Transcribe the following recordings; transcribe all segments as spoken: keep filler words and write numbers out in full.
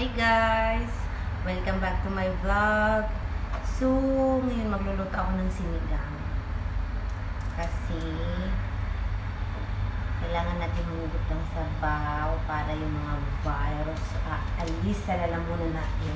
Hi guys! Welcome back to my vlog. So, ngayon magluluto ako ng sinigang. Kasi, kailangan natin humugot ng sabaw para yung mga virus ah, alis sa lalamunan natin.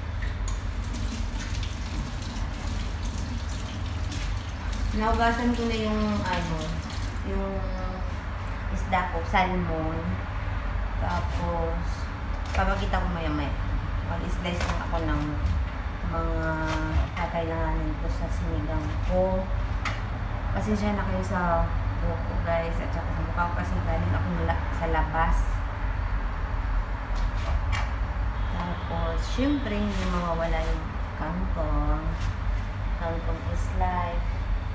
Naugasan ko na yung ano, yung isda ko, salmon. Tapos, papakita ko maya-maya. Mag-slice lang ako ng mga kakailanganin ko sa sinigang ko. Pasensya na kayo sa buhok ko guys at saka sa mukha ko kasi galing ako sa labas. Tapos, syempre, hindi mawawala yung kangkong. Kangkong is life.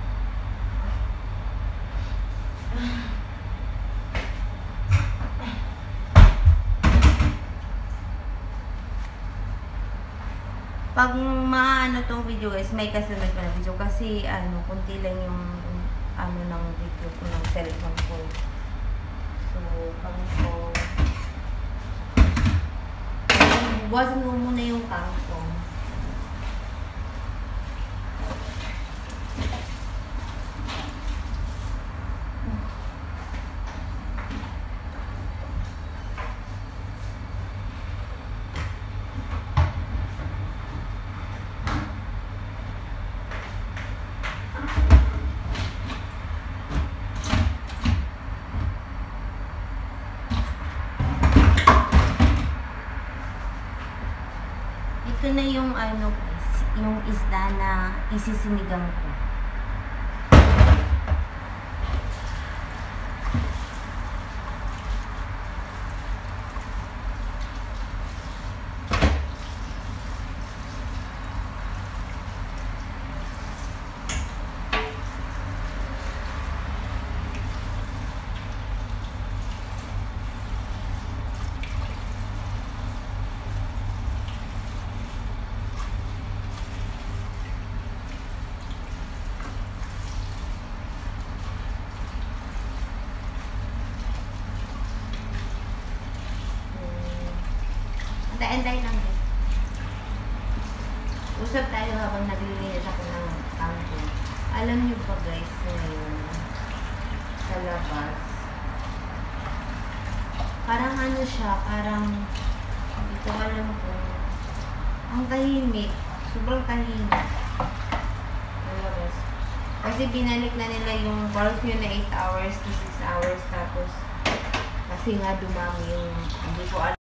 Pag maano tong video guys, may kasunod pa na video kasi ano, kunti lang yung ano ng video ko ng cellphone ko. So, pag ko buwasan mo muna yung kangkong. Ito na yung ano, yung isda na isisinigang ko. Anday-anday lang din. Usap tayo habang naglilinis ako ng kangkong. Alam niyo pa guys, ngayon sa labas, parang ano siya, parang hindi ko alam kung ang tahimik, sobrang tahimik sa labas. Kasi binalik na nila yung curfew na eight hours to six hours tapos kasi nga dumami yung hindi ko alam